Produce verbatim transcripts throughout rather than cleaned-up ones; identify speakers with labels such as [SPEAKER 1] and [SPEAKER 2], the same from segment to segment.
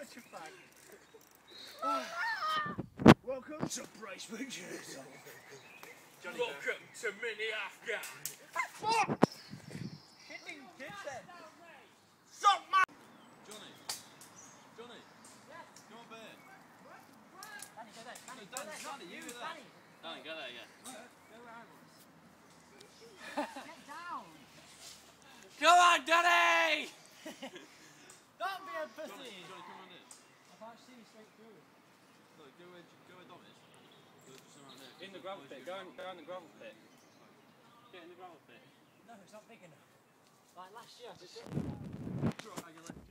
[SPEAKER 1] such a fag. Welcome to Brace Pictures.
[SPEAKER 2] Welcome to Mini Afghan.
[SPEAKER 1] Fuck! Shitting kids then. Stop, man!
[SPEAKER 3] Johnny. Johnny.
[SPEAKER 4] Yes.
[SPEAKER 3] Come on, bear.
[SPEAKER 4] Danny, go there. Danny,
[SPEAKER 3] No,
[SPEAKER 4] go
[SPEAKER 3] Danny,
[SPEAKER 4] there.
[SPEAKER 3] Danny, you
[SPEAKER 4] You,
[SPEAKER 3] go there.
[SPEAKER 4] Danny.
[SPEAKER 3] Danny, go there, yeah.
[SPEAKER 4] Go where I was. Get down.
[SPEAKER 2] Come on, Danny!
[SPEAKER 4] Don't be a pussy.
[SPEAKER 3] Johnny, Johnny, come on in.
[SPEAKER 4] I can't see you straight through.
[SPEAKER 3] Look, go where, go where Dom is. Go just around there.
[SPEAKER 2] In the gravel pit, go in, go in the gravel pit. Get in the gravel pit.
[SPEAKER 4] No, it's not big enough. Like last year, I just
[SPEAKER 3] Try your leg.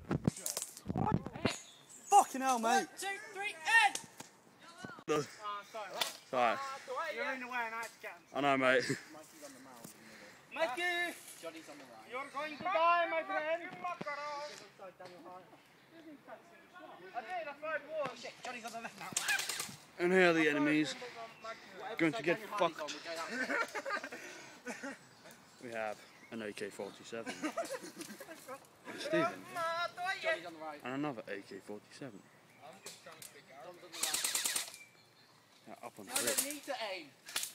[SPEAKER 1] Fucking hell, mate.
[SPEAKER 4] One, two, three, and!
[SPEAKER 1] No.
[SPEAKER 4] Oh, sorry.
[SPEAKER 1] Sorry.
[SPEAKER 4] You're in the way and I had to get him.
[SPEAKER 1] I know, mate.
[SPEAKER 4] Mikey's on the mound.
[SPEAKER 1] Mikey!
[SPEAKER 4] Johnny's on the right.
[SPEAKER 1] You're going to die, my friend.
[SPEAKER 4] I did, I fired one. Shit, Johnny's on the left now.
[SPEAKER 1] And here are the enemies. Going to get fucked. We have an A K forty-seven. And Stephen.
[SPEAKER 4] Johnny's on the right.
[SPEAKER 1] And another A K forty-seven.
[SPEAKER 4] I'm just trying to speak out. Dom's on the right.
[SPEAKER 1] Now, up on the
[SPEAKER 4] I
[SPEAKER 1] ridge.
[SPEAKER 4] don't need to aim.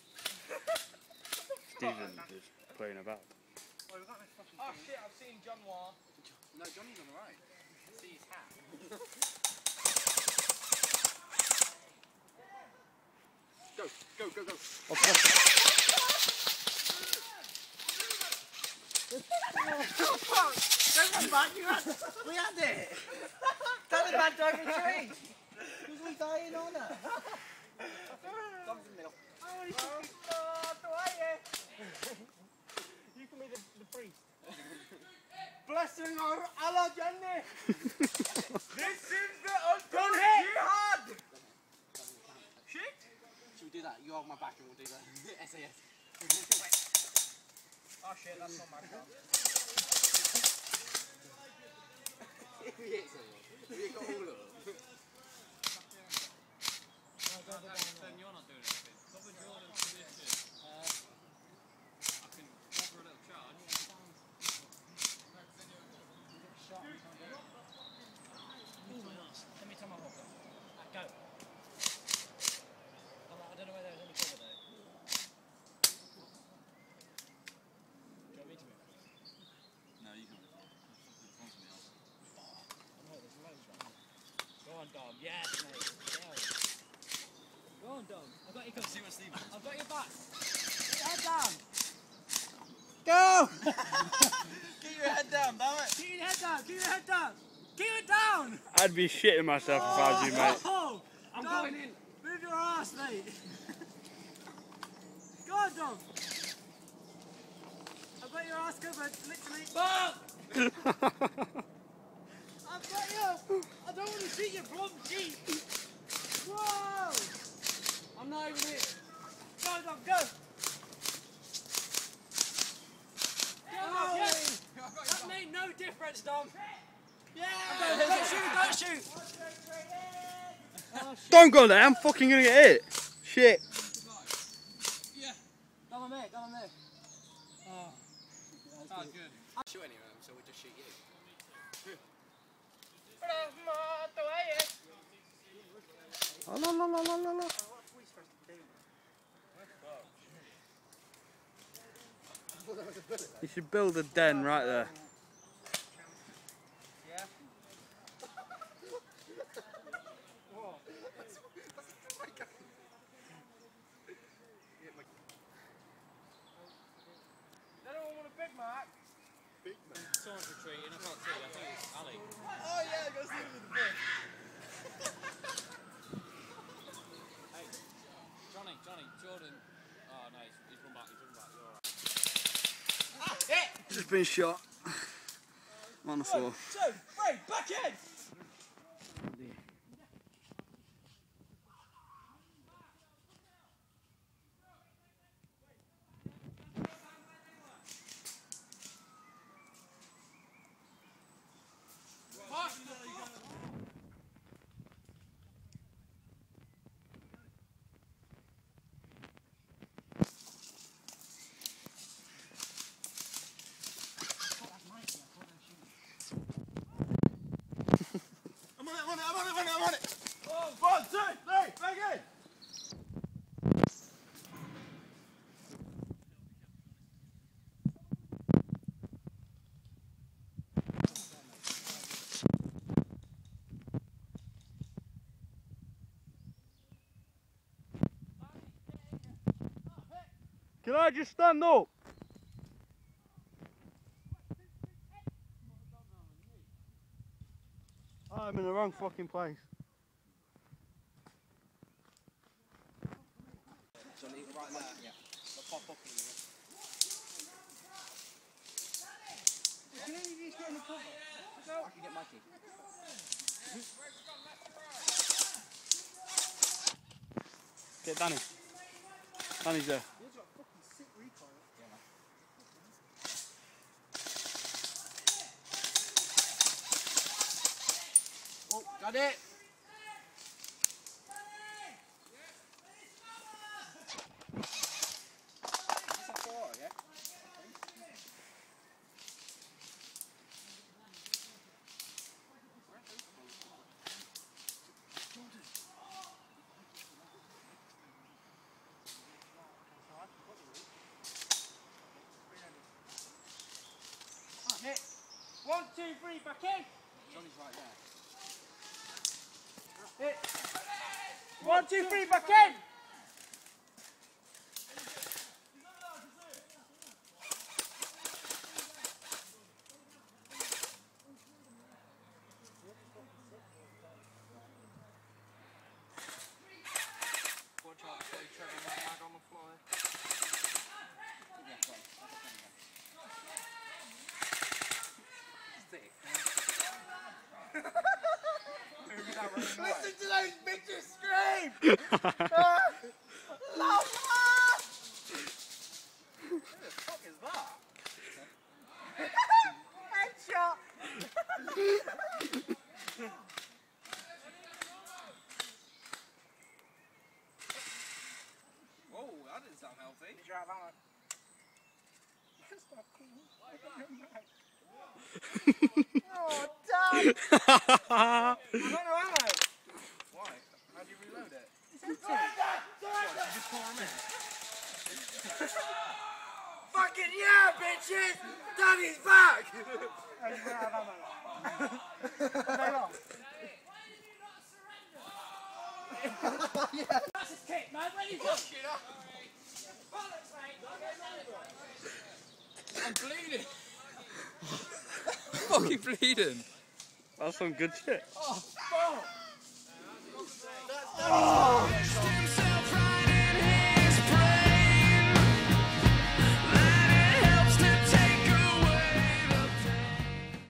[SPEAKER 1] Stephen is playing about.
[SPEAKER 4] Oh shit, I've seen John War. No, Johnny's on the right. I see his hat. Go, go, go, go.
[SPEAKER 1] Oh, fuck.
[SPEAKER 4] Don't run back, you had, we had it. Taliban dog a tree. Who's we dying on it? Dom's in the middle. You can be the, the priest. Blessing our Allah Jannah. This is the ultimate jihad. Shit. Should we do that? You hold my back and we'll do that. S A S. Oh shit, that's not my car. If we hit someone, we got all of them.
[SPEAKER 3] Then you're not doing anything. Cover Jordan's position. I can offer a little charge.
[SPEAKER 4] Let me tell my hooker. Go. I don't know where there was any cover there. Do you want me to move?
[SPEAKER 3] No, you can. Fucking me off.
[SPEAKER 4] No, there's loads right now. Go on, Dom. Yes, mate. Go. Go on, Dom. I've got your cover.
[SPEAKER 3] See what Steve is.
[SPEAKER 4] I've got your back. Keep your head down.
[SPEAKER 1] Go!
[SPEAKER 3] Keep your head down, damn it!
[SPEAKER 4] Keep your head down. Keep your head down. Keep it down.
[SPEAKER 1] I'd be shitting myself if I was you, mate.
[SPEAKER 4] Oh, I'm Dom, going in. Move your ass, mate. Go on, Dom. I've got your ass covered, literally. Fuck! I've got you. I don't want to see your blonde cheek. Whoa! I'm not even here. Go, Dom, go. Go, yes. That made no difference, Dom. Yeah! Don't shoot, don't shoot! Oh,
[SPEAKER 1] Don't go there, I'm fucking gonna get hit. Shit.
[SPEAKER 3] Yeah.
[SPEAKER 4] Come on, mate, come on, mate. Oh.
[SPEAKER 3] That's good.
[SPEAKER 4] I'll shoot anyway, so we'll just shoot you.
[SPEAKER 1] Oh, la, la, la, la, la, la. You should build a den right there.
[SPEAKER 4] Yeah? Anyone want a Big Mac?
[SPEAKER 3] Big man. Someone's retreating, I can't see, I think it's Ali.
[SPEAKER 4] Oh yeah, go see him with the fish.
[SPEAKER 3] Hey, Johnny, Johnny, Jordan. Oh no, he's, he's run back, he's run back, you're alright.
[SPEAKER 4] Ah, hit!
[SPEAKER 1] Just been shot. On the floor.
[SPEAKER 4] Two, three, back in! On it! One, two, three, back in!
[SPEAKER 1] Can I just stand up? I'm in the wrong fucking place.
[SPEAKER 4] So leave it right there. Yeah. I'll pop up in a minute. Can any of these get in the cover? I can get my key.
[SPEAKER 1] Get Danny. Danny's there.
[SPEAKER 4] He's got fucking sick recoil. Yeah, man. Oh, got it! Is that four, yeah? Hit. One, two, three, back in. Johnny's right there. Hit. One, two, three, back in.
[SPEAKER 3] Watch out, play Trevor Mag on the fly.
[SPEAKER 4] Listen to those bitches scream! uh, love us! Who the fuck is that? Headshot!
[SPEAKER 3] Whoa, that didn't sound healthy.
[SPEAKER 4] Did you have ammo? That's not cool. Oh, damn! I don't know ammo.
[SPEAKER 3] Why? How do you reload it?
[SPEAKER 4] It's empty.
[SPEAKER 3] What, you just pour them in?
[SPEAKER 4] Fucking yeah, bitches! Daddy's back! I just don't have ammo. Are they long? Yeah. That's his kick, man. Where you go?
[SPEAKER 3] I'm bleeding. Fucking bleeding.
[SPEAKER 1] That's some good shit.
[SPEAKER 4] Oh, fuck!